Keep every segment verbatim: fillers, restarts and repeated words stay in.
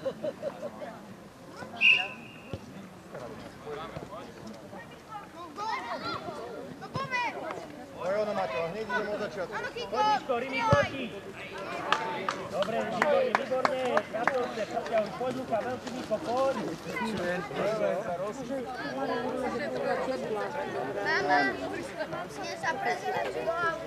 To je ono, Mateo, hneď idem od začiatku. Poď, Miško, Rimi, proti. Dobre, výborne, výborne. Na to chce, poďaľ, poď, Luka, veľký Miško, poď. Mama, nie sa prezident.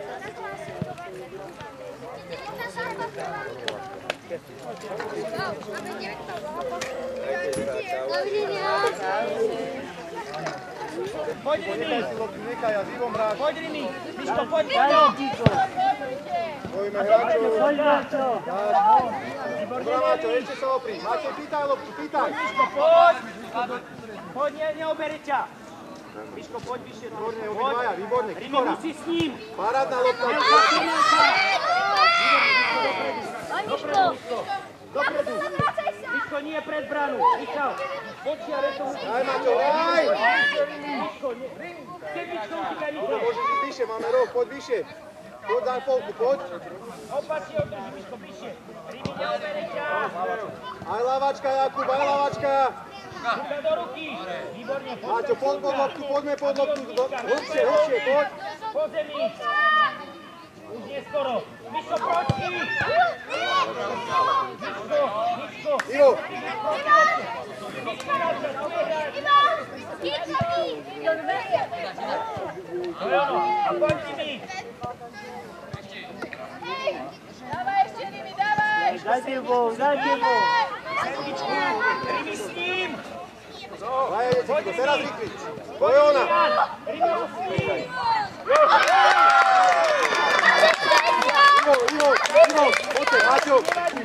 Poď, Rimi. Poď, Rimi. Miško, poď, poď. Spojíme hráčov. Poď, Máčo. Dobrá, Máčo, ešte sa oprí. Máte, pýtaj loptu, pýtaj. Miško, poď. Poď, ne, neobere ťa. Miško, poď vyššie. Výborne, obidvaja, výborne. Rimi, musí s ním. Parádna lopta. Miško. Dopredu. Miško, nie pred bránu. Michal, počiare to. Daj, Maťo, daj! Miško, nie. Kebičko, utíkaj, Michal. Môžeš ísť vyššie, máme roh, poď vyššie. Poď, daj polku, poď. Opačne održí, Miško, bližšie. Rimi, neobere ťa. Aj lavačka, Jakub, aj lavačka. Luka do ruky. Výborne, poď. Maťo, poď pod loptu, poďme pod loptu. Hlbšie, hlbšie, poď. Po zemi. Už nie skoro. Miško, proti. Miško, Miško. Ivo. To je ono. A poď, Rimi. Dávaj ešte, Rimi, dávaj! Dajte bol, dajte bol. Sedmičku, Rimi s ním. Daj, Jeciko, teraz vykryť. To je ona. Rimi musí. Ivo, Ivo, Ivo, poďte, Maťo.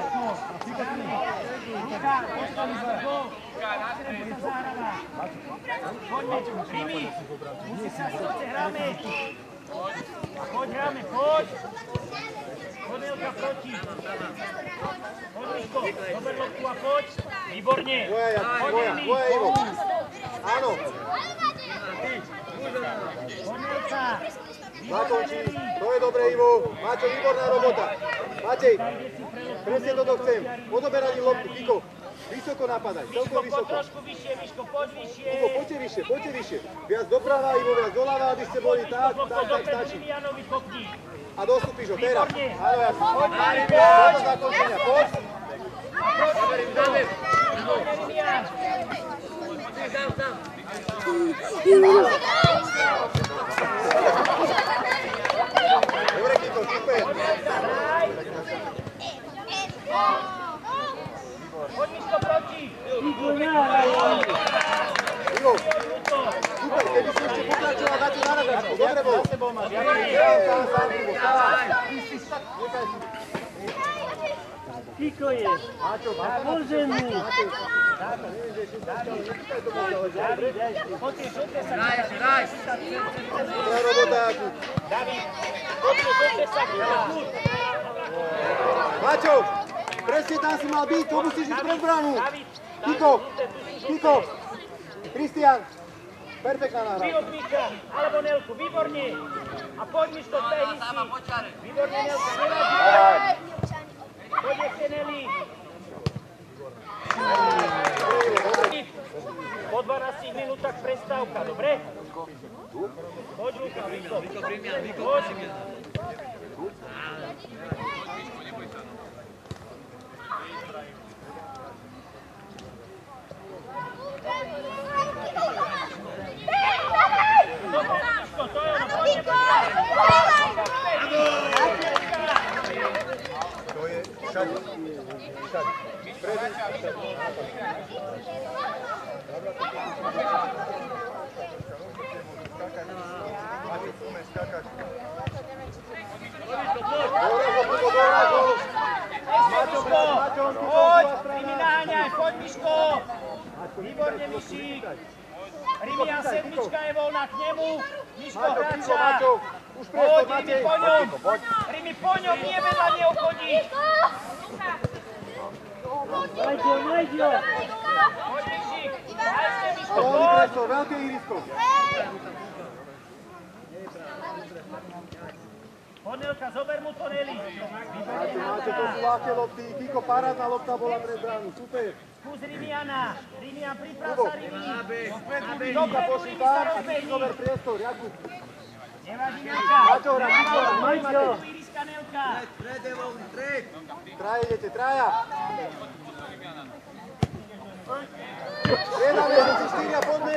Poďme, Rimi. Musí sa srdce, hráme. Poď, hráme, poď. Honelka proti. Poď, Miško, dober loptu a poď. Výborne. Tvoja, Jakub, tvoja, tvoja, Ivo. Áno. Honelka. Zakončí, to je dobré, Ivo. Maťo, výborná robota. Matej, presne toto chcem. Odoberať im loptu, Kiko. Vysoko napadaj, Miško, celkom poď vysoko. trošku vyššie, Miško, poď vyššie. Ivo, poďte vyššie, poďte vyššie. Viac doprava, Ivo, viac doľava, aby ste boli tak, tak, tak, stačí. Rimianovi kopni. A dostupíš ho teraz. Výborne. Áno, ja som. Poď, Mari, Toto poď. zakončenia, poď. Výborne, Rimian. Dobre, Kiko, super. Poď, Miško, proti. Ivo, super, keby si ešte pokračoval, dáte náražačku. Dobre bol. Sám, sám, Ivo, sám. Kiko je. A môže mu. Poďte, žlte sa. Dobrá robota, Jakub. David, poďte, žlte sa. Maťo, presne tam si mal byť, to musíš ísť pred bránu. Kiko, Kiko, Kristián, perfektná náhra. Vy od Miša, alebo Nelku, výborne. A poď, Miško, stehni si. Výborne, Nelka, nevadí. Poď ešte, Nelly. Po dvanástich minútach prestávka, dobre? Poď, Luka, Viko. Poď. Miško, to je ono, poďme, To je všade. Všade. Prezent. Máte umieť skákať. Miško, poď, Rimi naháňaj, poď, Miško. Výborne, Mišík. Rimian sedmička je voľná k nemu. Miško, hráča. Poď, Rimi po ňom. Rimi po ňom, nie vedľa neho chodí. Najď ho, najď ho. Poď, Mišík. A ešte, Miško, poď. Veľké ihrisko. Kornelka, zober mu to, Nelly. Máte, máte, to sú ľahké lopty. Kiko, parádna lopta bola pred bránu, super. Skús Rimiana. Rimian, priprav sa, Rimi. Kiko, pošli tam a ty zober priestor, Jakub. Nevadí, Nelka. Maťo, hra, Kiko, máte. Iriska, Nelka. Traja idete, traja. Striedame, idete štyria, poďme.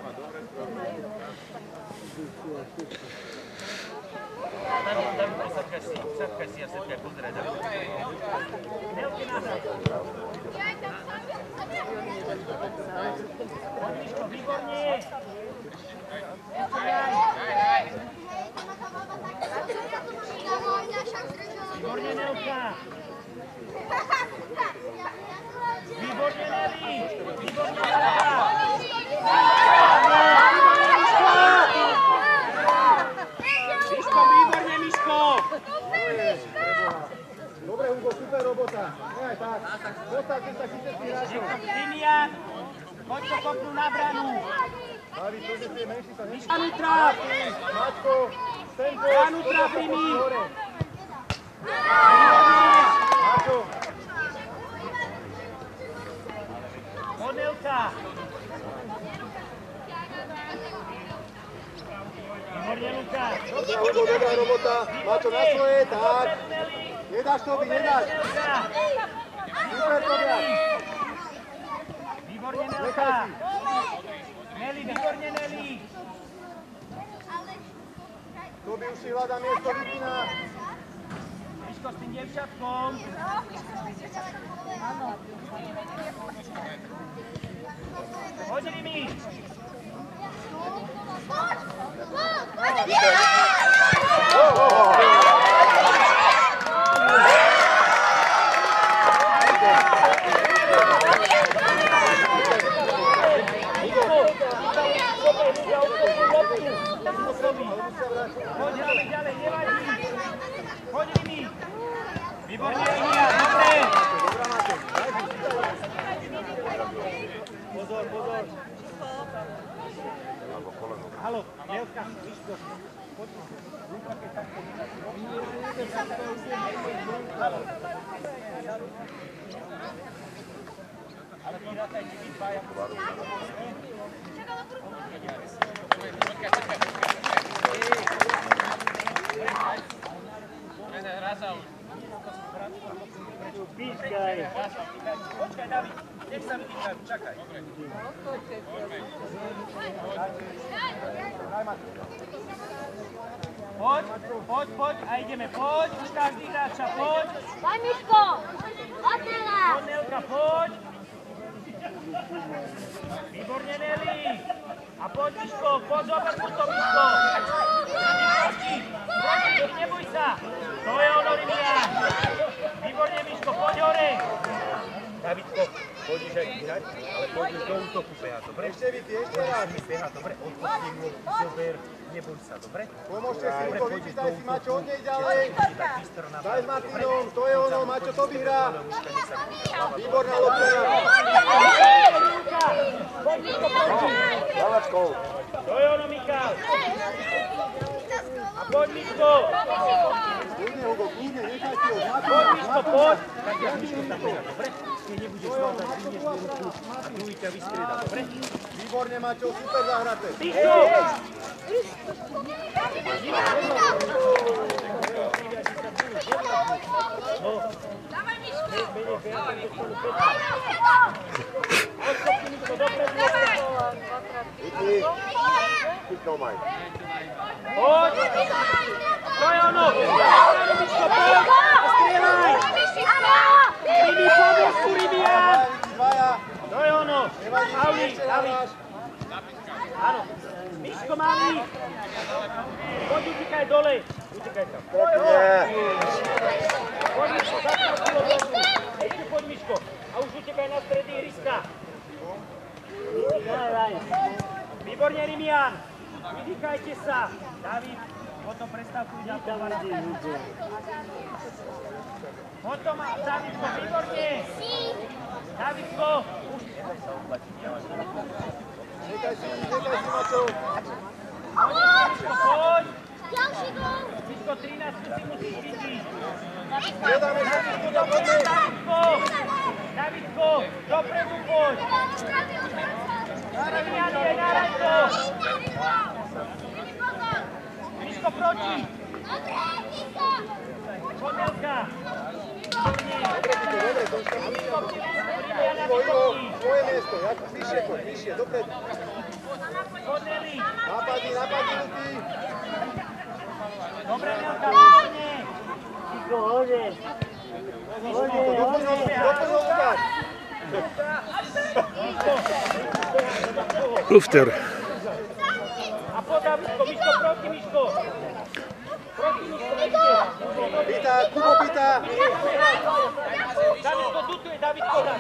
Sadkaj si a sedkaj, pozeraj. Nelky nazad. Miško, výborne. Výborne, Nelka. Výborne, Nelly. Výborne, Nelka. Miško, výborne, Miško. Dobre, Hugo, super robota. Nie, tak. Postavte sa, chyťte si hráčov. Rimian, poď to kopnú na branu. David, to, že si je menší, sa nechci. Branu tráp. Maťko, ten post. Branu tráp, Rimi. Maťo. Kornelka. Výborne, Lukáš. Dobrá, Hugo, dobrá robota. Maťo, na svoje, tak. Nedáš to, by nedáš. Super, Tobias. Výborne, Nelka. Nelly, výborne, Nelly. Tobi už si hľadá miesto, vypína. Miško s tým dievčatkom. Poď, Rimi. Poď ďalej, ďalej, nevadí. Poď, Rimi. Výborne, Rimia, dobre. Pozor, pozor. Haló, Nelka, Miško. Poď. Ale vyrátajte vy dvaja. Pískaj. Počkaj, David. Nech sa vytýkajú, čakaj. Poď, poď, poď a ideme. Poď, už každý hráča, poď. Daj, Miško! Odnela! Poď, Nelka, poď. Výborne, Nelly. A poď, Miško, poď, zober mu to, Miško. Proti, proti, neboj sa. To je ono, Rimian. Výborne, Miško, poď hore. Davidko, pôjdeš aj hrať, ale pôjdeš do útoku behať, dobre? Ešte Viki, ešte raz. Behať, dobre? Odpustí mu, zober, neboj sa, dobre? Pomôžte si, Hugo, vypýtaj si, Maťo, od nej ďalej. Daj s Martinom, to je ono, Maťo, to vyhrá. Výborná lopta. Davačkou. To je ono, Mikal. A poď, Miško. Kľudne, Hugo, kľudne, nechaj si ho. Poď, Miško, poď. Tak ja, Miško, tam behať, dobre? Keď nebudeš zvládať, vynieš mi ruku a druhý ťa vystrieda, dobre? Výborne, Maťo, super zahraté. Miško! Dávaj, Miško! Odstopni, Miško, dopredu. Viki, chytnou maj. Poď! To je ono! Miško, poď! A strieľaj! Rimi, pomôž tu, Rimian! Dvaja. To je ono! Pauli, David! Áno, Miško malý! Poď, utekaj dole! Utekaj tam. Poď, Miško, zapnúť tú lobotu. Ešte poď, Miško. A už utekaj na stredy ihriska. Výborne, Rimian! Vydýchajte sa! David, potom prestávku ide to potom, Davidko, výborne! Davidko! Už neboj sa odplatiť. Nechaj si, nechaj si, Maťo. Miško, poď! Ďalší gól! Miško, trinásť si musíš chytiť. Nedáme sa tu na poďme. Davidko, Davidko, dopredu poď. Rímianie, náraj to. Miško proti. Ponelka. Dobre, to už tam Ivo, Ivo, tvoje miesto, jak vyššie poď, vyššie, dopredu. Napadni, napadni, Luky. Dobre, Nelka, výborne. Doplňol, doplňol Lukáš. Lufter. A po Davidko, Miško proti, Miško. Proti, Miško, ešte. Pýta, Kubo pýta. Davidko, tuto je, Davidko, dá.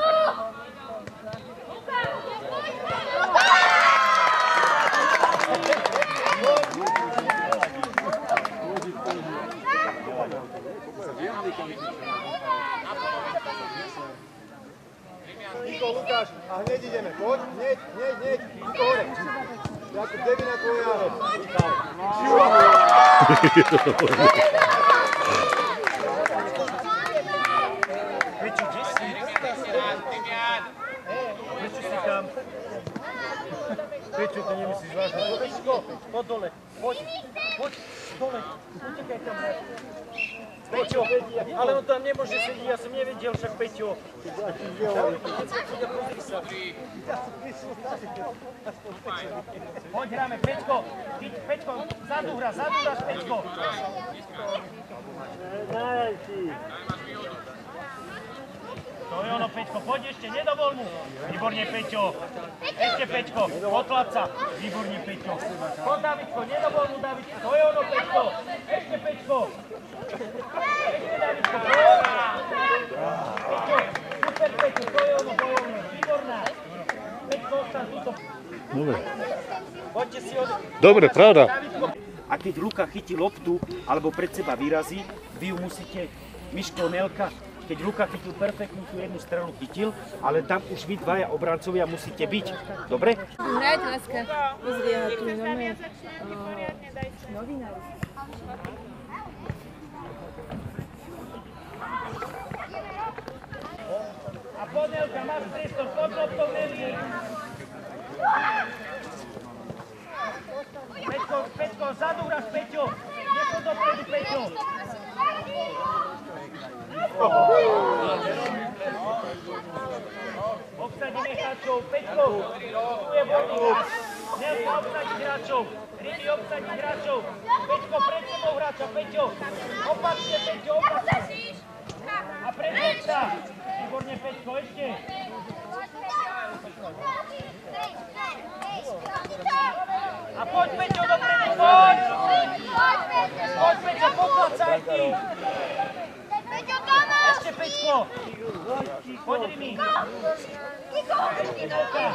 Niko, Lukáš, a hneď ideme, poď, hneď, hneď, hneď, Niko hore. Jakub, Devina tvoja. Prečo, kde si? Prečo si tam? Prečo to nemyslíš vážne? Miško, poď dole, poď, poď, dole, utekaj tam. Peťo, ale on tam nemôže sedieť, ja som nevedel, však Peťo. Poď, hráme, Peťko, ty, Peťko, zadu hra, zadu hraš, Peťko. To je ono, Peťko, poď ešte, nedovol mu. Výborne, Peťo. Ešte, Peťko, potlap sa. Výborne, Peťo. Poď, Davidko, nedovol mu, Davidko. To je ono, Peťko. Ešte, Peťko. Ešte, Davidko, poď. Peťo, super, Peťo, to je ono, bojovné. Výborná. Peťko, ostan túto. Dobre. Poďte si od... Dobre, pravda. A keď Luka chytí loptu, alebo pred seba vyrazí, vy ju musíte, Miško, Nelka, keď Luka chytil perfektnú tú jednu strelu chytil, ale tam už vy dvaja obrancovia musíte byť. Dobre? Hrajte, láska. Pozri, ja tu máme novinári. A poď, Nelka, máš priestor, poď loptou, Nelly. Peťko, Peťko, zadu hráš, Peťo. Nepoď dopredu, Peťo. Obsadíme hráčov, Peťko, tu je voľný hráč. Nelka, obsadiť hráčov. Rimi, obsadiť hráčov. Peťko, pred sebou hráča, Peťo. Opačne, Peťo, opačne. A predveď sa. Výborne, Peťko, ešte. A poď, Peťo, dopredu, poď. Poď, Peťo, poklad sa aj ty. Ešte, Peťko. Poď, Rimi. Ešte, Nelka.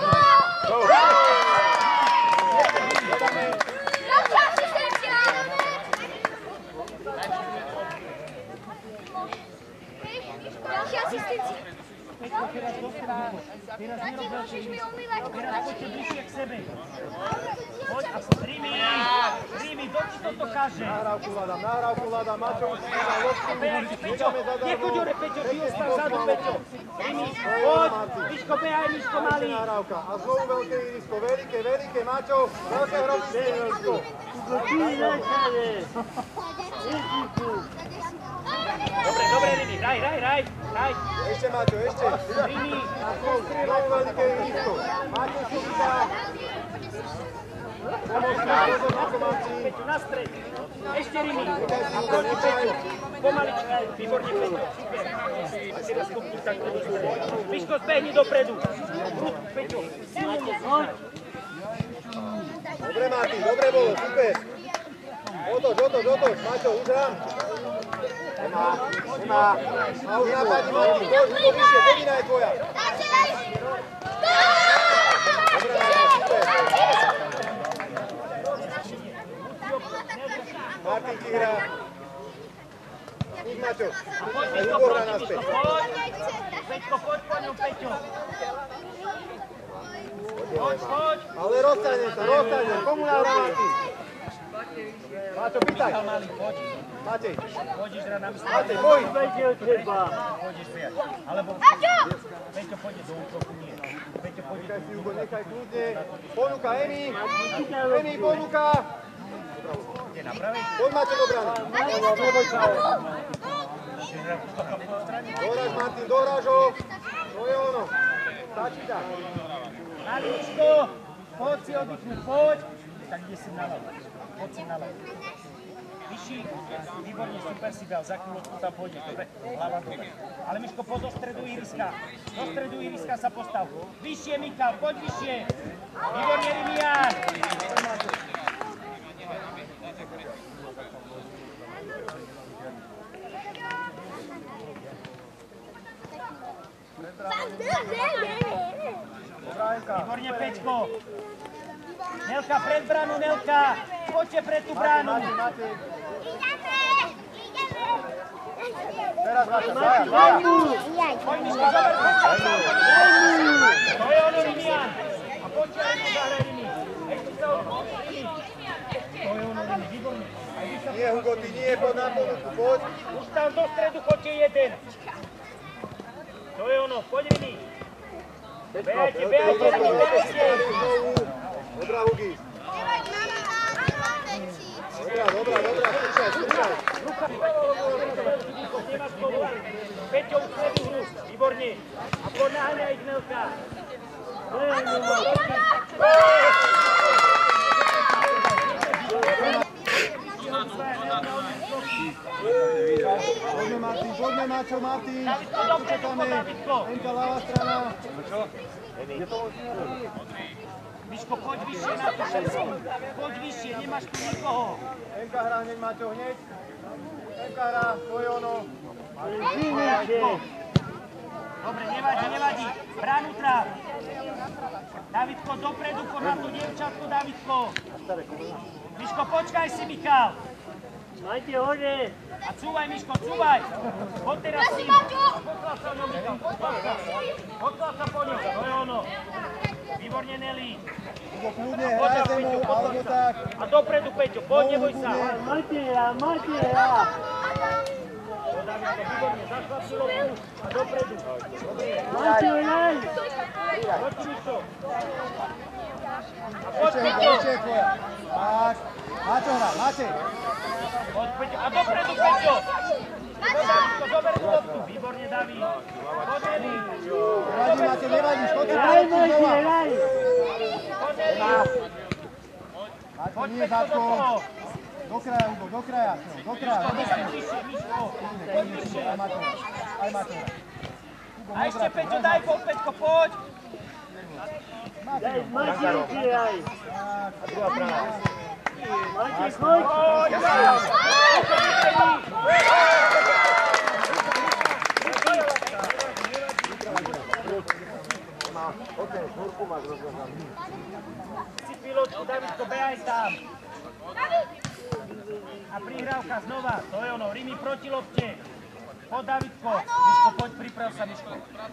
Ďalšia asistencia. Peťko, teraz dopredu. Teraz nerob veľký. Teraz poďte bližšie k sebe. Poď a Rimi. Rimi, doči toto kaže. Nahrávku hľadám, nahrávku hľadám, Mačo už si na loptu. Behajte, Peťo. Nechoď hore, Peťo, ty ostáv zadu, Peťo. Rimi, poď. Miško, behaj, Miško, malý. Nahrávka. A znovu veľké irisko, veľké, veľké, Mačo, veľké hrobisko, irisko. Dobre, dobre, Rimi, hraj, hraj, hraj. Hraj. Ešte, Mačo, ešte. Rimi. Znovu veľké irisko. Mačo, šupita. Pomôžte, ako máci. Peťo, na stred. Ešte Rimi. A proti Peťo. Pomalička. Výborne, Peťo. Super. A teraz kopnú takto do stredy. Miško, zbehni dopredu. Prúd, Peťo. Silne. Dobre, Martin, dobre bolo, super. Otoč, otoč, otoč, Mačo, už hrám. Nemá, nemá. A už napadni, Martin, poď, to vyššie, Devina je tvoja. Dobre, Martin, super. Martin ti hrá. Skús, Mačo. Poď, A Miško, Libor hrá proti, naspäť. Miško, poď. Peťko, poď po ňom, Peťo. Poď, poď. Ale rozstaňme sa, rozstaňme. Komu nahrá Martin? Máčo, pýtaj. Matej. Pôjdeš hrať na mysle. Matej, boj. Pôjdeš prijať. Alebo Peťo pôjde do útoku, nie. Peťo pôjde do Nechaj si, Hugo, nechaj kľudne. Ponuka, Emi. Emi, ponuka. Ide napraviť. Poď, Maťo, do brany. Neboj sa ho. Dohráš, Martin, dohráš ho. To je ono. Stačí tak. Maličko, poď si oddychnúť, poď. Tak ide si naľavo. Poď si naľavo. Vyšší, výborne, super si dal, za chvíľočku tam pôjde, dobre? Hlava dobre. Ale Miško, poď do stredu ihriska. Do stredu ihriska sa postav. Vyššie, Mikal, poď vyššie. Výborne, Rimian. Výborne, Peťko. Nelka, pred bránu, Nelka. Poďte pred tú bránu. Teraz, Maťo, zaja, zaja. Poď, Miško, zober, poďte. To je ono, Rimian. A poďte, Rimi, zahraj Rimi. Ešte sa odpúšť, Rimi. To je ono, Rimi, výborne. Nie, Hugo, ty nie, poď na ponuku, poď. Už tam do stredu chodte jeden. To je ono, poď, Rimi. Behajte, behajte, Rimi, behajte. Dobrá, Hugi. Dobrá, dobrá, dobrá, skúšaj, skúšaj. Nemáš kodu. Peťo, už celý hru. Výborne. A poď naháňaj ich, Nelka. Poďme, Martin, poďme, Maťo, Martin. Učekáme. Enka, ľavá strana. Miško, poď vyššie na tú šercu. Poď vyššie, nemáš tu nikoho. Enka hrá hneď, Maťo, hneď. Enka hrá, to je ono. Dobre, nevadí, nevadí. Bránu tráp. Davidko, dopredu, poď na tú dievčatku, Davidko. Miško, počkaj si, Michal. Majte hore! A cúvaj, Miško, cúvaj. Poď teraz s ním. Poklad sa ňom, Michal. Poklad sa po ňom, to je ono. Výborne, Nelly. Hugo, kľudne, hraj ze mnou, alebo tak. A dopredu, Peťo, poď, neboj sa. Majte ja, majte ja! To Davidko, výborne, zašla si loptu a dopredu. Majte ja! Poď, Miško. A poď, Ešte, Hugo, Peťo. ešte je tvoja. Tak, Maťo hrá, Matej. Poď, Peťo, a dopredu, Peťo. Davidko, zober tú loptu. Výborne, David. Poď, Nelly. Nevadí, Matej, nevadí, škoď sa Raj, proti majte, znova. raj! Poď, Nelly. Matej, Poď, nie, Peťo, do Zátko. toho. Do kraja, Hugo, do kraja. Do kraja, do Miško, kraja. vyššie, Miško. Poď vyššie. Aj Matej, aj Matej. A ešte, Peťo, daj pol, Peťko, poď. Daj, majte ruky, raj! A druhá strana. Majte, choď! Poď, si pilotku, Davidko, behaj tam. A prihrávka znova, to je ono, Rimi proti lopte. Poď, Davidko. Miško, poď, priprav sa, Miško.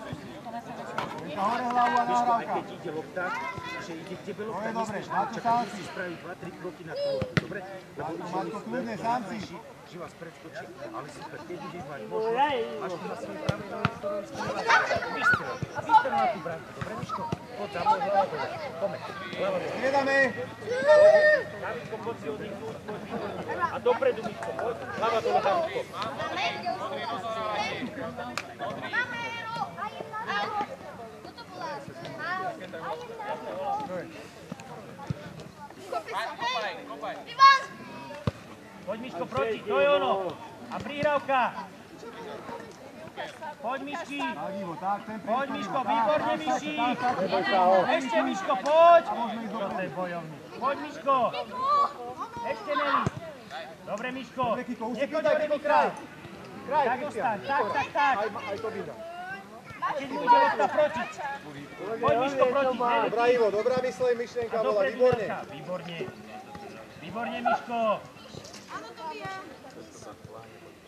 Hore hlavu a nahrávka. Keď ide lopta, že ide k tebe To lopta, je dobre, nesmieš Matko, čakať, sám musíš si. spraviť dva tri kroky na tú loptu, dobre? Lebo Matko, že Matko, kľudne, sám si. že vás predskočí, ale super, keď budeš mať možnosť, Raj! máš tu na svojej pravej strane, ktorú vystrelil. Vystrel, vystrel na tú bránku, dobre, Miško? Poď za mnou, hlava dole, poďme, hlava dole. Striedame. Davidko, poď si oddychnúť, poď. A dopredu, Miško, poď, hlava dole, Davidko. Poď, Miško, proti, to je ono. A prihrávka. Poď, Mišky. Tak, Ivo, tak, ten Poď, priestor, Miško, Ivo, tak, výborne, tak, Miši. tak, tak, tak. Ešte, Miško, poď. Môžeme ísť do To je bojovný. Poď, Miško. Ešte, Nelly. Dobre, Miško. Dobre, Kiko, už si Nechoď pýtaj, do Kiko, Remi, kraj. Kraj, Tak Kristian. ostaň, tak, tak, tak. Aj, aj to vidno. A keď bude lopta proti. Poď, Miško, proti. Nelly. Dobrá, Ivo, dobrá mysle, myšlienka A bola, dopredu, výborne. Nelka. Výborne. Výborne, Miško.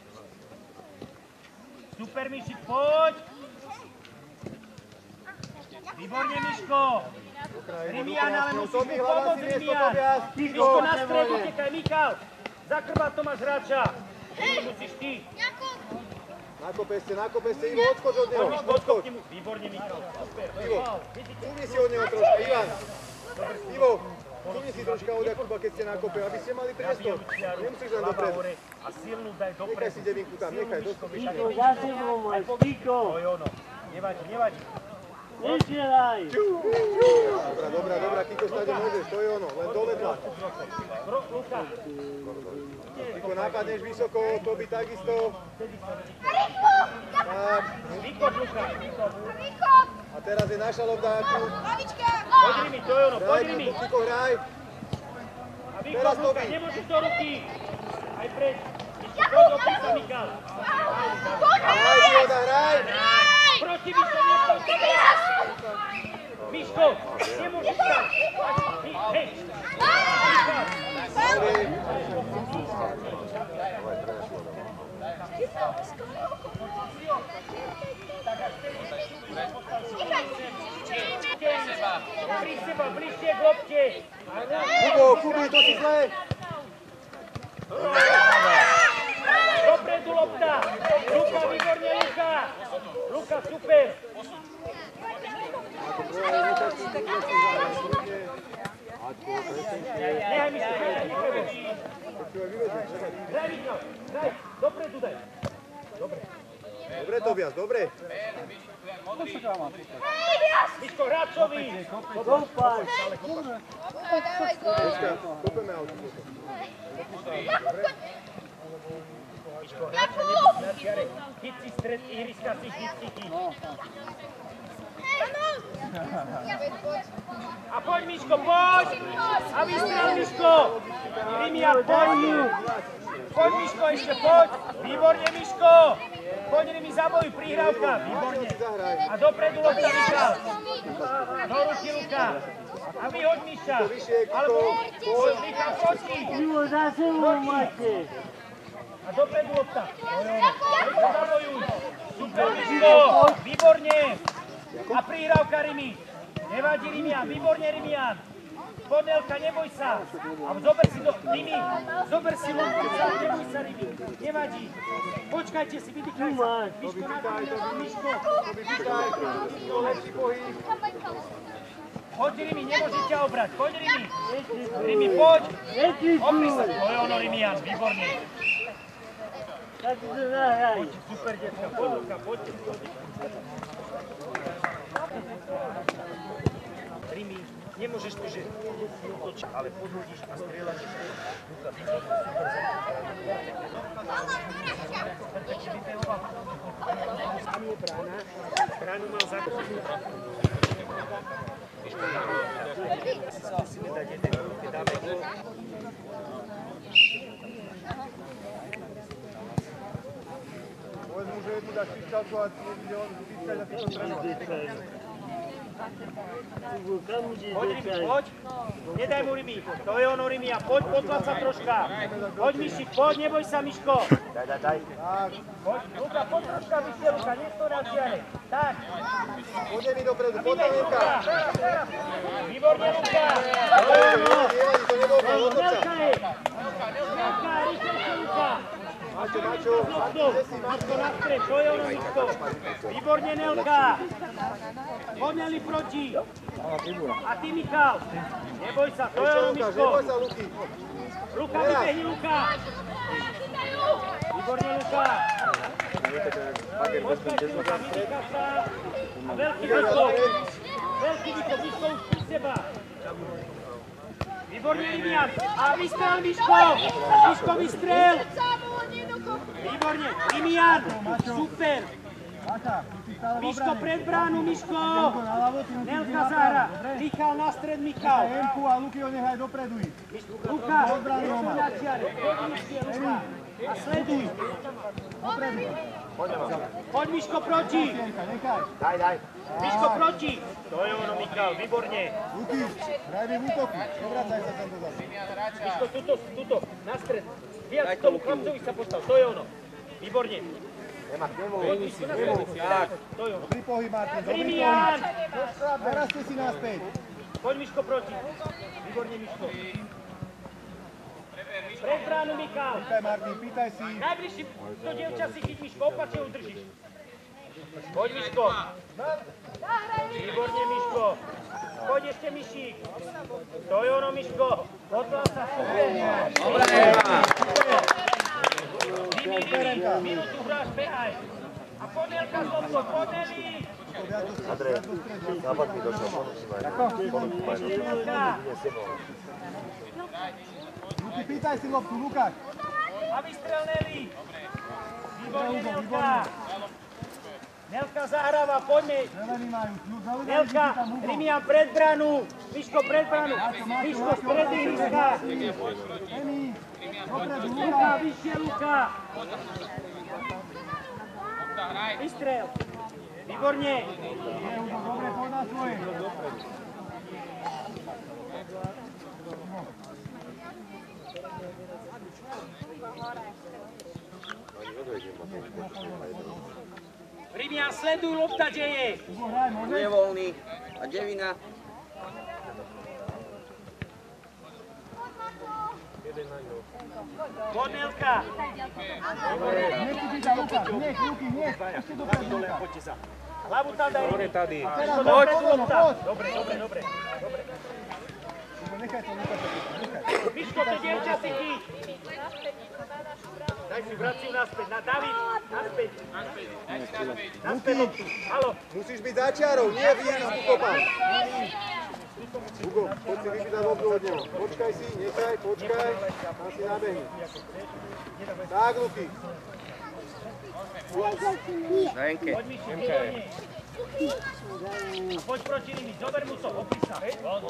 Super, Mišik, poď. Výborne, Miško. Rimian, ale musíš mu Tobi, pomôcť, hľadá si miesto, Rimian. Tobias. Miško, na stred, utekaj, Michal. Za chrbátom máš hráča. Musíš ty. Nakope ste, nakope ste, Ivo, odskoč od neho, Miško, odskoč. odskoč. Výborne, Michal. Super. Ivo, cúvni si od neho troška, Ivan. Ivo, cúvni si troška od Jakuba, keď ste nakope, aby ste mali priestor. Nemusíš len dopredu. A silnú daj Nechaj dopredu. si devinku tam, nechaj, doskoč. Tiko, za sebou máš, Tiko. To je ono. Nevadí, nevadí. Nestrelaj. Dobrá, dobrá, dobrá, Kiko, stade môžeš, to je ono, len dole tlač. Luka. Kiko, napadneš vysoko, Tobi takisto. Tak, Výkon, Luka. a teraz je naša lopta, Jakub. Poď Rimi, to je ono, poď Hraj, Rimi. Kiko, hraj. A výkon, Teraz Luka, Tobi. nemôžeš do ruky. Aj preč. Ešte poď opísa, Michal. Hraj, Dioda, hraj. Proti Miško, nestoj sebe. Miško, nemôžeš stať. Hej. Dobre. Pri seba, bližšie k lopte. Kubo, Kubi, to si zle. Dopredu lopta. Luka, výborne, Luka. Luka, super. Nehaj mi sa, nehaj mi sa. Hraj, Michal, hraj. Dopredu daj. Dobre, Tobias, dobre. Miško, hráčovi. Kopaj. Počkaj, kopeme auto. Miško, hráča nebudí na čiare. Chyť si stred ihriska, si chyť si chyť. A poď, Miško, poď! A vystrel, Miško! Rimian, poď! Poď, Miško, ešte poď! Výborne, Miško! Poď, Rimi, zabojuj, prihrávka! Výborne! A dopredu lopta, Michal! Do ruky, Luka! A vyhoď, Miša! Alebo poď, Michal, proti! Ivo, za sebou máte. A dopredu lopta! Miško, zabojuj! Super, Miško! Výborne! A prihrávka, Rimi! Nevadí, Rimian, výborne, Rimian! Podnelka, neboj sa! A zober si do... Rimi, zober si loptu, neboj sa, Rimi! Nevadí! Počkajte si, vydýchaj sa! Miško, nadvíjaj, Miško! Lepší pohyb. Poď, Rimi, nemôže ťa obrať! Poď, Rimi! Rimi, poď! Opri sa! To je ono, Rimian, výborne! Tak to zahraj. Poď, super, detka, poď, Luka, poď! Rimi, nemôžeš to, že útočíš, ale podhodíš a strieľaš. Luka, výborne, super, tam je brána, bránu mal zakúsiť. Musíme dať jeden rúk, keď dáme gól. Povedz mu, že je tu dať píšťalku a nebude on píšťať a ty to trénovať. Ivo, kam ideš Poď, Rimi, dečaj? poď. Nedaj mu, Rimi. To je ono, Rimi. A poď, potlač sa troška. Poď, Mišik, poď, neboj sa, Miško. Daj, daj, daj. Tak, Poď, Luka, poď troška vyššie, Luka, nestoj na čiare. Tak. poďme mi dopredu, poď tam, Luka. Výborne, Luka. Nevadí, to nebol faul, otoč sa. Nelka je. Nelka, rýchlejšie, Luka. Mačo, Mačo, Mačko, Mačko na stred, to je ono, Miško. Výborne, Nelka. Poď, Neli, proti. A ty, Michal. Neboj sa, to je ešte ono, Lukáš, Miško. neboj sa, Luky. Luka, vybehni, Luka. Výborne, Luka. Počkajte, Luka, vydýcha sa. A veľký výkon. Veľký výkon, Miško už pri seba. Výborne, Rimian. A vystrel, Miško. Miško, vystrel. Výborne, Rimian. Super. Miško pred bránu, Miško. Nelka zahra. Michal na stred, Michal. Emku a Luky ho nechaj dopredu ísť. Luka, nestoj na čiare. Poď, Miške, Luka. A sleduj. Poď, Miško, proti. Daj, daj. Miško, proti. To je ono, Michal, výborne. Luky, hraj mi v útoku. Nevracaj sa tam dozadu. Miško, tuto, tuto, na stred. Viac k tomu chlapcovi sa postav, to je ono. Výborne. Ema, k nemu. K nemu. Tak. Dobrý pohyb, Martin, dobrý pohyb. Rimian! Narazte si naspäť. Poď, Miško, proti. Výborne, Miško. Pred bránu, Michal. Pýtaj, Martin, pýtaj si. Najbližší to dievča si chyť, Miško, opačne udržíš. Poď, Miško. Výborne, Miško. Poď ešte, Mišík. To je ono, Miško. Odvál sa, super. Dobre, Eva. Rimi, Rimi, minútu hráš, behaj. A Ponelka z loptou, Poneli. Andrej, západ mi došiel, ponúk si ma. Ešte Nelka. Luky, pýtaj si loptu, Lukáš. A vystrel Neli. Výborne, Nelka. Nelka zahráva, poďme. Zelení majú, zaujímavé, Nelka, že tam Hugo. Rimian pred bránu. Miško pred bránu. Miško stred ihriska. Emi, dopredu, Luka, Luka. vyššie Luka. Vystrel. Výborne. Je, Hugo, dobre, poď na svoje. Rimian, sleduj, lopta deje. Hugo, hraj, môžeš? Je voľný. A Devina. Poď, Nelka. Nech si pýta, Lukáš, nech, Luky, nech. Ešte dopredu, Lukáš. Poďte sa. Hlavu tam daj. Dobre, tady. Teraz Poď, dopredu, lopta. poď. Dobre, dobre, dobre. Dobre. Hugo, nechaj to, Lukáš, nechaj. Miško, to dievča si chyť. Daj si vraciu naspäť. Na David, naspäť. Naspäť loptu. Haló. Musíš byť za čiarou, nie v ihrisku kopať. Hugo, poď si vypýtať loptu od neho. Počkaj si, nechaj, počkaj. Tam si nabehni. Tak, Luky. Na Enke. Poď, Miši, výborne. Poď proti Rimi, zober mu to, opri sa.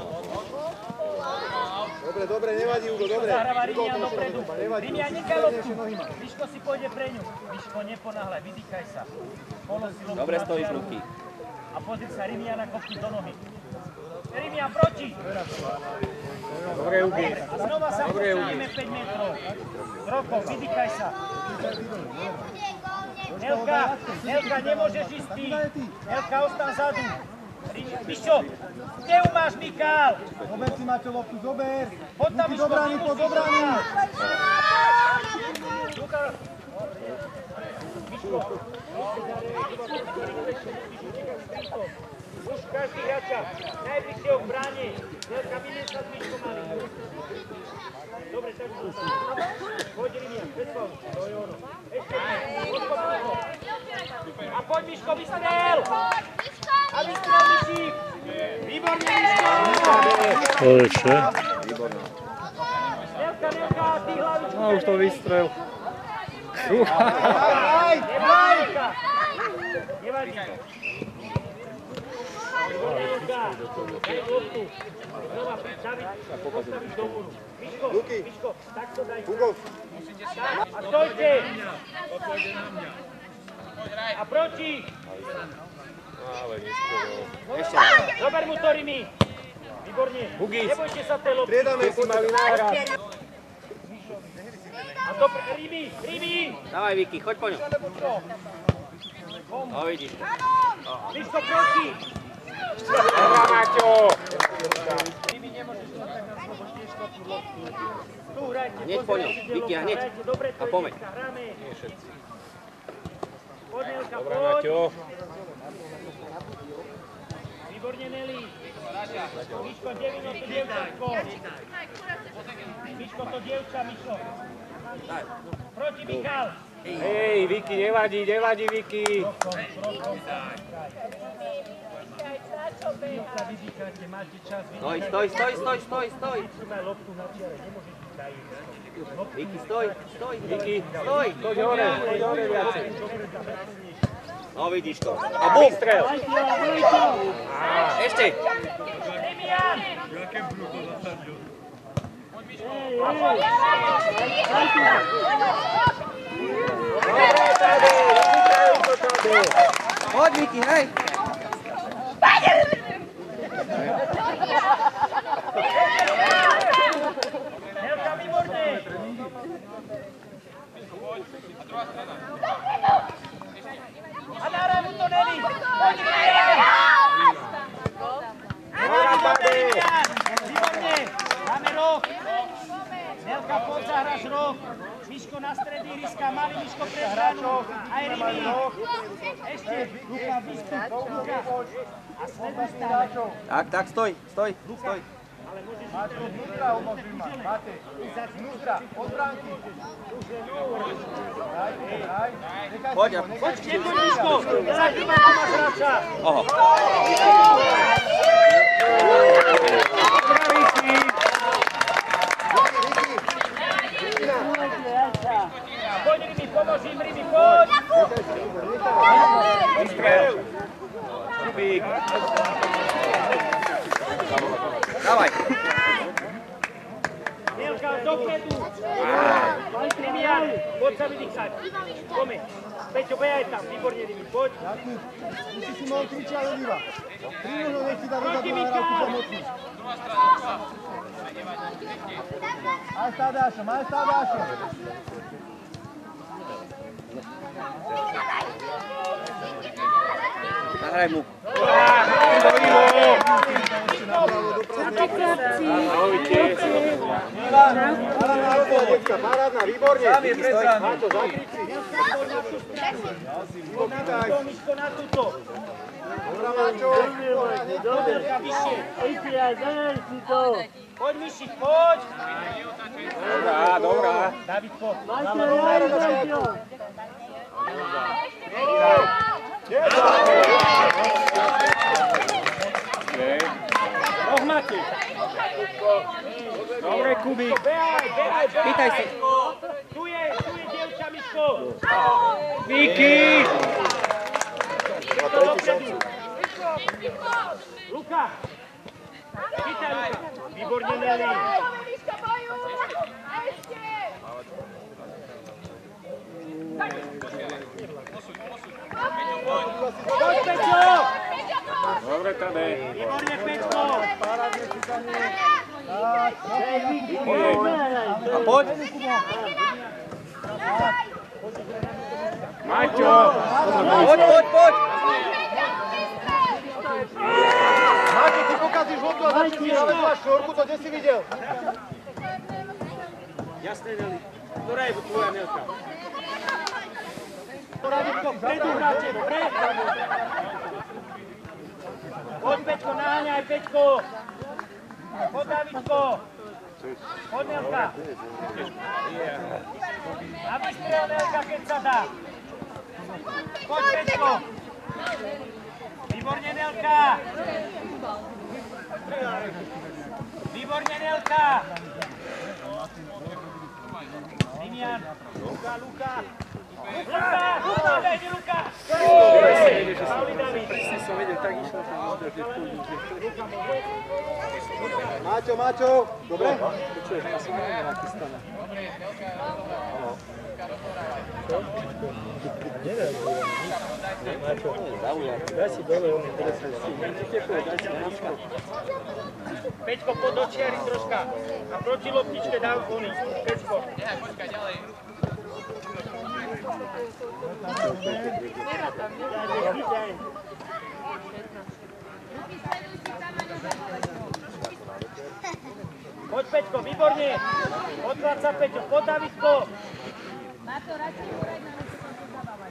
Dobre, dobre, nevadí, Hugo, dobre. Zahráva Hugo, Rimian prosím, dopredu. nevadí, Rimian, prosím, nechaj loptu. ešte nohy má. Miško si pôjde pre ňu. Miško, neponáhľaj, vydýchaj sa. Polož si loptu Dobre na stojíš, čiaru. Luky. A pozri sa, Rimiana kopni do nohy. Rimian, proti! Dobre, Hugo. A znova sa posuníme päť metrov. Rokov, vydýchaj sa. Nelka, Nelka, nemôžeš ísť ty. Nelka, ostan zadu. Mišo, kde ju máš, Mikál? Zober si, Maťo, loptu, zober. Poď tam, Luky, Miško, do brány, ty poď do musíš brány. zobrať. Luka. Miško. Už každý hráča, najbližšie ho v bráne. Nelka, vyniesť sa s Miškom mali. Dobre, tak sa. Poď, Rimian, predstav. To je ono. Ešte nie, odkopni ho. A poď, Miško, vystrel! A vystrel, Mišík! Výborne, Miško! Lepšie. Nelka, Nelka, ty hlavičku. No už to vystrel. Nevadí, Nelka! Nevadí to. Výborne, Nelka. Daj loptu. Znova, David, postavíš do múru. Miško, Luky. Miško, takto daj. Hugo, Tak, a stojte! A proti! Ešte. Zober mu to, Rimi! Výborne! Nebojte sa tej lopty! priedame si mali náhrad. A to pre Rimi! Rimi! Dávaj, Vicky, choď po ňu. No, vidíš. Miško, proti! Dobre, Maťo. Rimi, nemôžeš to tak na slovo, tiež loptu loptu. Tu hrajte, Hneď po ňu, pozerajte, Vicky, a hneď. hrajte, dobre, to A je pomeď. dneska, hráme. Poď, Nelka, poď! Výborne, Neli. Miško, Devino, to dievčatko. Miško, to dievča, Miško. Proti, Michal. Hej, Vicky, nevadí, nevadí, Vicky. Dievča, vydýchajte, máte čas. Stoj, stoj, stoj, stoj, stoj, stoj. Vytrmaj loptu na čiare, nemôžeš byť na ihrisku. Vicky, stoj, stoj. Vicky, Stoj. poď hore, poď hore viacej. No, vidíš to. A bum. Strel. Ešte. Rimian! Poď, Vicky, hej. Nelka, výborné! na stred ihriska, malý Miško pre stranu, aj Rimi. Ešte, Luka, vystup, Luka. A sleduj stále. Tak, tak, stoj, stoj, stoj. Maťo, vnútra umožňuj ma. Matej, vnútra, od bránky. Daj, daj. Nechaj Poď, si ho, nechaj Poď, si ho. nepoď Miško, za teba to máš hráča. Oho. Poď Rimi, pomôž im Rimi, poď. Vystrel. Kubík. Dávaj. Mielka, dopredu. Rimian, poď sa vydýchať. Poďme. Peťo, behaj tam, výborne Rimi, poď. Jakub, musíš si mohol kričať od Iva. Prímožno nech ti dá dozadu na hrávku pomocnú. Aj s Tadášom, aj s Tadášom. Nahraj mu. Parádna, decka, parádna, výborne. Máťo, zakričí. Vítaj. Miško na túto. Dobrá, Máťo. Poď Mišik, poď. Dobrá, dobrá. David, poď. Och, Matej. Dobre, Kubík. Behaj, behaj, behaj. Pýtaj si. Tu je, tu je dievča, Miško. Vicky. Miško dopredu. Luka. Chytaj, Luka. Výborne, Nelly. Poď, Peťo. Dobre, Tadej. Výborne, Peťko. A poď. Maťo. Poď, poď, poď. Máťo, ty pokazíš žltú a začni si hľadať na štvorku, to kde si videl? Jasné, Nelly. Ktorá je tvoja Nelka? Davidko, vpredu hráte, dobre? Poď, Peťko, naháňaj, Peťko. Poď, Davidko. Poď, Nelka. A vystrel, Nelka, keď sa dá. Poď, Peťko. Výborne, Nelka. Výborne, Nelka. Rimian. Luka, Luka. Luka, Luka, dajte Luka. Pauli David. Máťo, Máťo, dobre? Peťko, pod očiari troška. A proti loptičke dám kony. Peťko. Poď, Peťko, výborne. Odvráť sa, Peťo. Poď, Davidko. Máto, radšej hraj na nás, čo sa zabávať.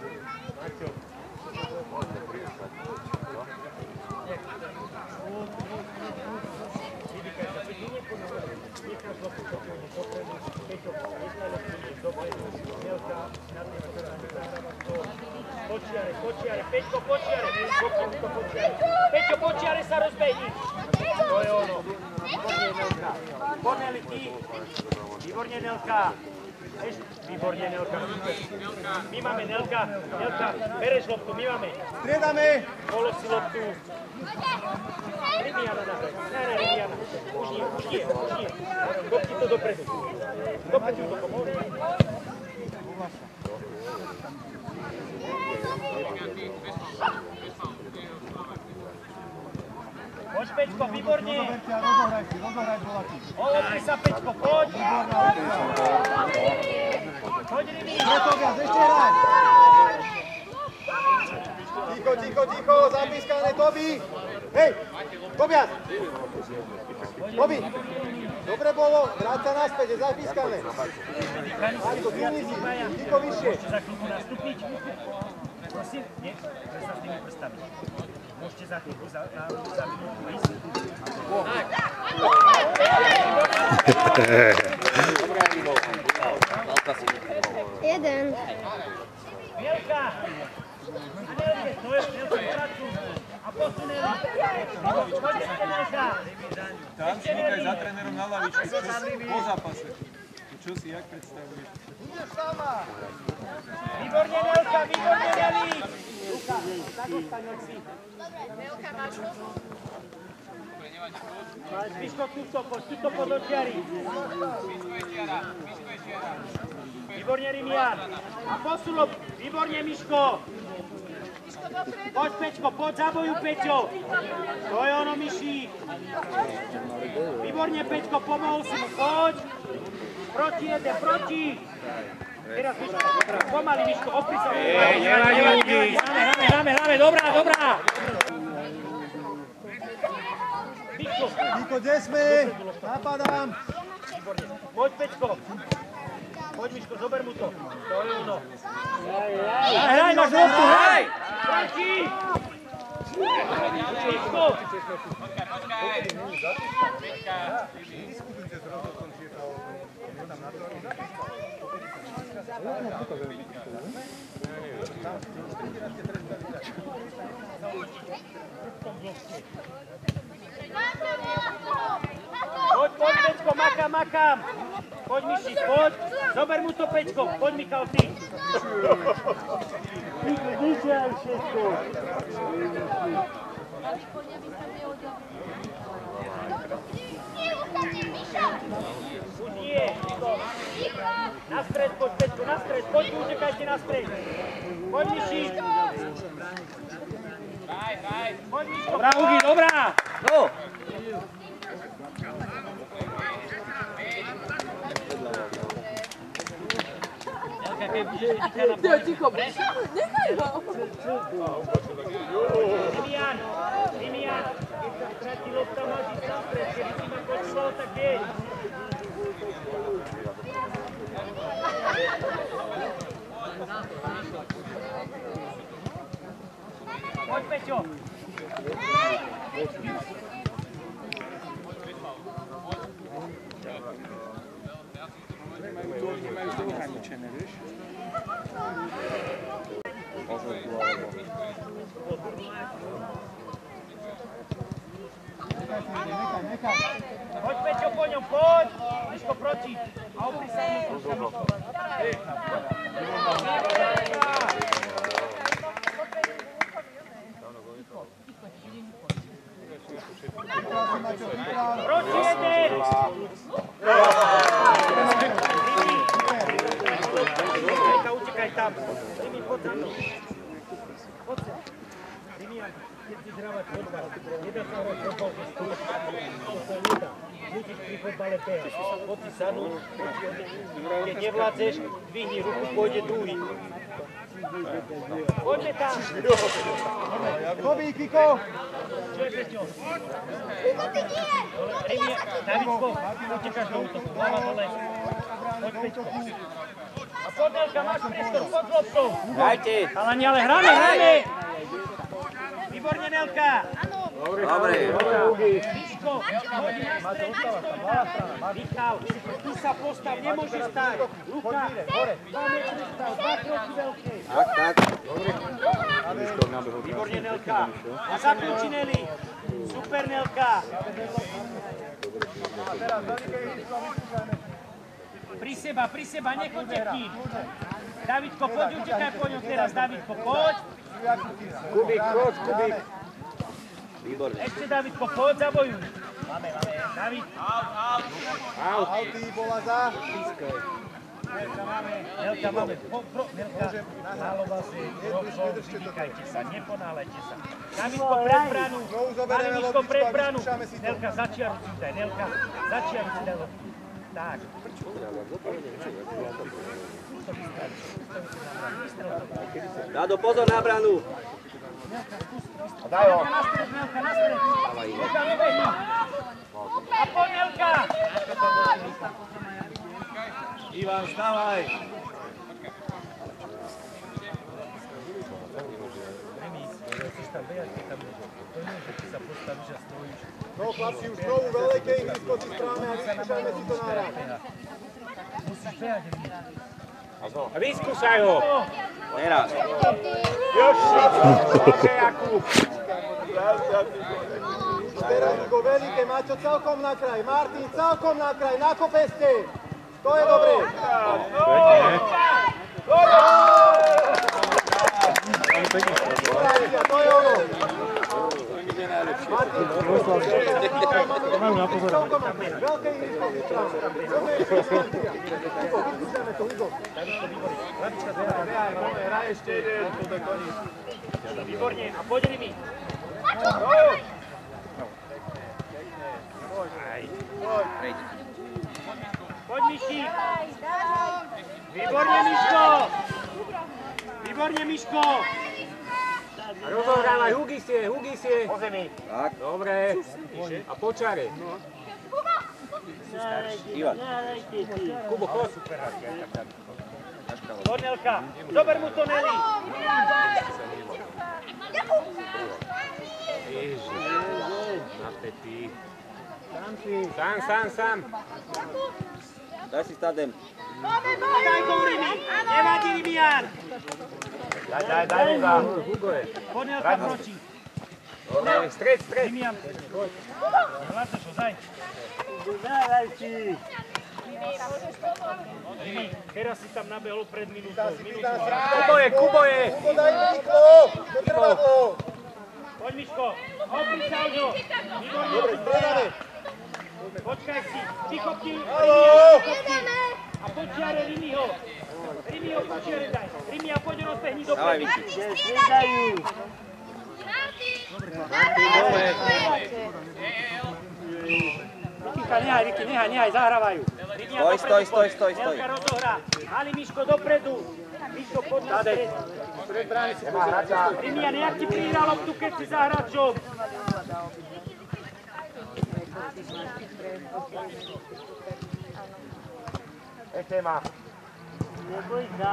Počiare, počiare, Peťko, počiare. Peťo, počiare sa rozbehni. To je ono. Výborne, Nelka. Výborne, ty. Výborne, Nelka. Ešte, výborne, Nelka. My máme Nelka. Nelka, bereš loptu, my máme. Striedame. Polo si loptu. Rimiana nahraj. Ne, ne, Rimiana. Už nie, už nie, už nie. Kopni to dopredu. Kopni to pomôže. Poď, Peťko, výborne. Rozohraj si, rozohraj volatí. Olopni sa, Peťko, poď. Poď, Rimi. Tobias, ešte hraj. Ticho, ticho, ticho, zapískané, Tobi. Hej, Tobias. Tobi. Dobre bolo, vráť sa naspäť, je zapískané. Maťko, vyhni si, Diko vyššie. Môžete za chvíľku nastúpiť? Prosím, nie, že sa s tými prstami. Môžete za chvíľku za, na, za minútu ísť. Jeden. Mielka! A Nelke, to je Mielka, poradku. A posuneli. Poďte, Nelka. Tam si nechaj za trénerom na lavičku, po zápase. Čo si, jak predstavuješ? Výborne, Nelka, výborne, Neli. Luka, tak ostaň od si. Nelka, máš ho? Miško, tuto, poď, tuto pod očiari. Výborne, Rimian. A posulo. Výborne, Miško. Poď, Pečko, poď, zaboju, Peťo. To je ono, Miši. Výborne, Pečko, pomohol si mu, poď. Proti jeden, proti. Teraz, Miško, pomaly, Miško, opri sa. Hej, nevaj, nevaj, nevaj. Hráme, hráme, hráme, dobrá, dobrá. Miško. Diko, kde sme? Napadám. Poď, Pečko. Poď, Miško, zober mu to. To je ono. Hraj, máš loptu, hraj! Proti! Miško! Poď, poď, Pečko, makám, makám. Poď, Miši, poď. Zober mu to, Pečko. Poď, Michal, ty. Vyťaj všetko. Už nie. Na stred, poď, Pečko, na stred. Poď, utekajte na stred. Poď, Miši. Poď, Miško. Dobrá, Hugi, dobrá. No! Ticho, nechaj ho. Rimian, Rimian, keď sa stratí lopta, máš ísť na stred. Keby si ma počúval, tak vieď. Poď, Peťo. Nemajú to ohraničené, vieš? Poď, Peťo, po ňom, poď. Miško, proti. A opri sa mu. Proti jeden. Rimi, utekaj tam. Rimi, poď za mnou. Poď sa. Rimi, keď si zhrávať fotbal, nedá sa hrať fotbal, že stojíš. To sa nedá. Musíš pri fotbale behať. Poď si sadnúť. Keď nevládzeš, dvihni ruku, pôjde druhý. Poďme tam. Kobík, Kiko. Čo je, Peťo? Rimi, Davidko, utekáš do útoku. Hlava dole. Poď, Peťko. A poď, Nelka, máš priestor, pod loptou. Dajte! Chalani, ale hráme, hráme! Výborne, Nelka! Dobre. Miško, hodí na stred, Michal, tu sa postav, nemôže stať. Luka, dva metry stav, dva kroky veľké. Tak, tak. Výborne, Nelka. A zaklúči, Neli. Super, Nelka. Pri seba, pri seba, nechoďte k tým. Davidko, poď, utekaj po ňom teraz, Davidko, poď. Kubík, poď, Kubík. Výborne. Ešte, Davidko, poď, zabojuj. Máme, máme, David. Out. Auty, bola za. Nelka máme, Nelka máme. Po, pro, Nelka, málo vás je, vymýkajte sa, neponáhľajte sa. Davidko, pred branu. Máme Miško, pred branu. Nelka, začiaru si daj, Nelka, začiaru si daj. Tak. Dado, pozor na branu. Daj ho. Nelka, na stred, Nelka, na stred. Nelka, nebehni. A poď, Nelka. Ivan, vstávaj. No chlapci, už znovu veľké ihrisko si správne a vyskúšajme si to nahrať. Vyskúšaj ho! Teraz. Joši! Dobre, Jakub! Teraz Igo veľké, Maťo celkom na kraj, Martin celkom na kraj, na kopeste. To je dobré. To je ono. Martin, celkom na kraj, veľké ihrisko si správne. Poďme ešte šancia. Igo, vyskúšajme to, Igo. Hraj ešte jeden, to je koniec. Výborne, a poď mi. Poď, Miši! Výborne, Miško! Výborne, Miško! Rozohrávaj, hugy si je, hugy si je. Po zemi. Tak. Dobre. A počare. Ivan. Kubo, chod. Kornelka, zober mu to, Nelly. Ježiš, napätý. Sám, sám, sám. Daj si stádem. Daj go, Rimi. Nevadí, Rimian. Daj, daj, daj mu za. Hugo je. Kornelka proti. Dobre, stred, stred. Rimian. Hľadne šo, zaj. Daj si. Rimi, teraz si tam nabehol pred minútou. Kubo je, Kubo je. Kubo daj rýchlo, to trvadlo. Poď, Miško. Opri sa o ňo. Výborne, Dobre, stredame. počkaj si. Vychopni. Haló. A počiare Rimiho. Rimiho počiare daj. Rimi, a poď rozbehni do Dávaj, predu. Viči. Striedajú. Rikika, nehaj, Riki, nehaj, nehaj, zahrávajú. Stoj, stoj, stoj, stoj, stoj. Nelka rozohrá. Mali Miško dopredu. Miško pod na stred. Rimian, jak ti prihral loptu, keď si za hráčom? Ešte má. Neboj sa.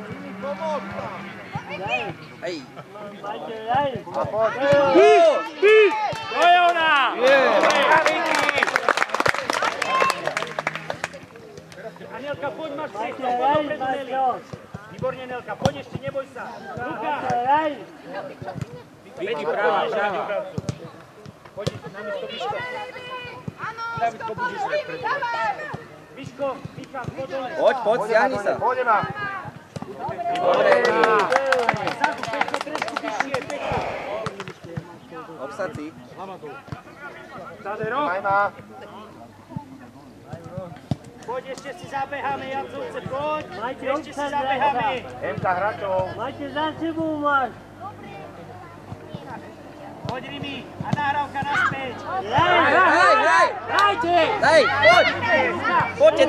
Hej. Majte, daj. A poď. To je ona! Dobre, Riki! A Nelka, poď, máš priestor, poď dopredu, Nelly. Výborne, Nelka, poď ešte, neboj sa. Luka! Daj. Vedí práva, žádny pravcu. Poď na miesto Miško. Davidko, budeš predu. Miško, Micha, poď dole. Poď, poď, siahni sa. Pôjde ma. Dobre. Zadu, pekno, trošku vyššie, pekno. Obsad si. Zadero. Daj ma. Poď, ešte si zabeháme, Jacovce, poď. Majte, Ešte si obsad, zabeháme. Emka hráčov. Majte za sebou máš. Poď, Rimi, a nahrávka naspäť. Daj. Hej, hej. Dajte! Hej, poď. Poďte.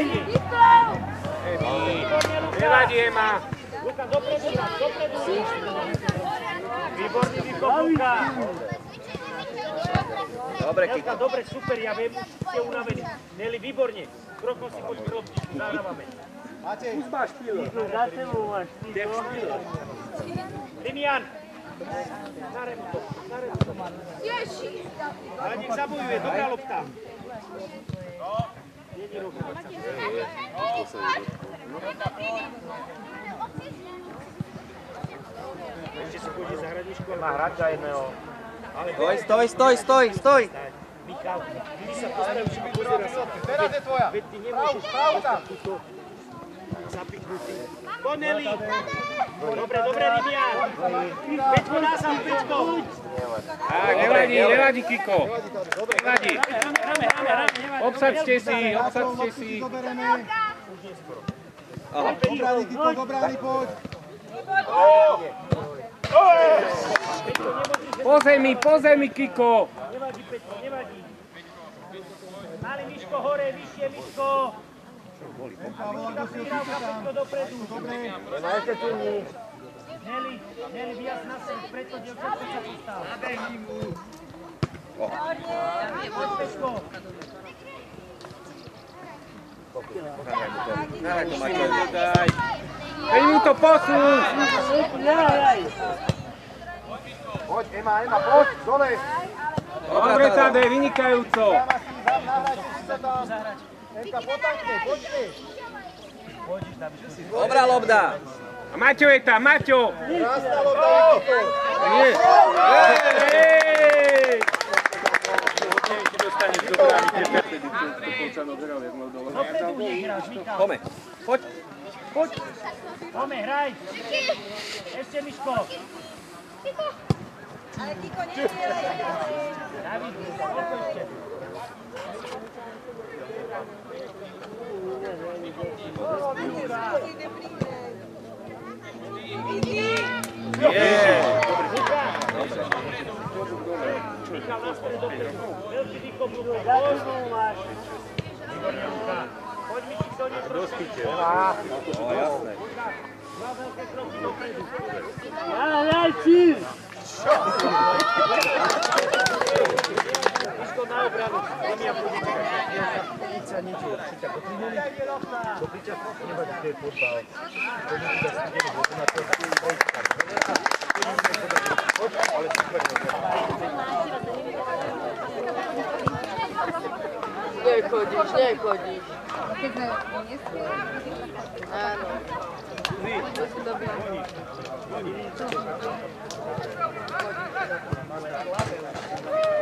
Nevadí, Ema. Luka, dopredu, dopredu. Výborný výkop, Luka. Dobre, Kiko. Nelka, dobre, super, ja viem, už ste unavení. Nelly, výborne. Krokom si poď krobtičku, zahrávame. Matej. Za sebou máš. Rimian. Zarem to, zarem to. Ale nech zabojuje, dobrá lopta. Není ruka. Ešte si pôjde zahrať, Miško. Má hráča jedného. Stoj, stoj, stoj, stoj, stoj. Michal, ty sa postavíš a pozera sa. Teraz je tvoja. Veď ty nemôžeš Pravda. túto zapichnutý. Poď, Nelly. Dobre, dobre, Rimian. Peťko, názad, Peťko. Tak, nevadí, nevadí, Kiko. Nevadí. Hráme, hráme, hráme, nevadí. Obsadzte si, obsadzte si. Aha. Dobraný, Kiko, dobraný, poď. Po zemi, po zemi, Kiko. Nevadí, Peťko, nevadí. Mali Miško hore, vyššie, Miško. Miška prihrávka, Peťko dopredu. Ema ešte turní. Nelly, Nelly, viac na sem, preto dievčatko sa postáva. Nabehni mu. Poď, Peťko. Nahraj to, Maťo. Daj. Daj mu to posun. Nahraj. Poď, Ema, Ema, poď, dole. Dobre, Tadej, vynikajúco. Emka, potankne, poďte. Dobrá lobda. A Maťo je tam, Maťo. Krásna lopta, Kiko. Nie. Hej! Dopredu nech hráš, Michal. Pome. Poď. Poď. Pome, hraj. Ešte, Miško. Ale Kiko, nestrieľaj viacej. David, koľko ešte? Michal, nástroj dopredu. Veľký výkop, Za tebou máš. výborne, Luka. Poď, Mišik, do nej trošku. No, jasné. Dva veľké kroky dopredu. Nahraj si. Miško, na obranu. Lemia, pôjde čakať. Nič sa niečo. Číťa, po tri minúty. Do piťa, nebať, to je fotbal. To je nič, sa ideme, bo to na to ale super. Nechodíš, nechodíš. Keď sme nestrieľali. Áno. To si dobrý. Poď.